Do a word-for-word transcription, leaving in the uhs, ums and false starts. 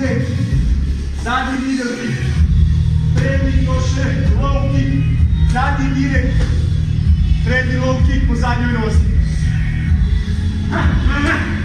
kick. Zadnji middle kick. Prednji koše, low kick. Zadnji direkt. Prednji low kick po zadnjoj nozi. Ha, ha, ha.